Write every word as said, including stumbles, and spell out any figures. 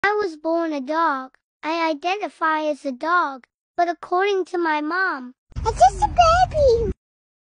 I was born a dog. I identify as a dog, but according to my mom, I'm just a baby.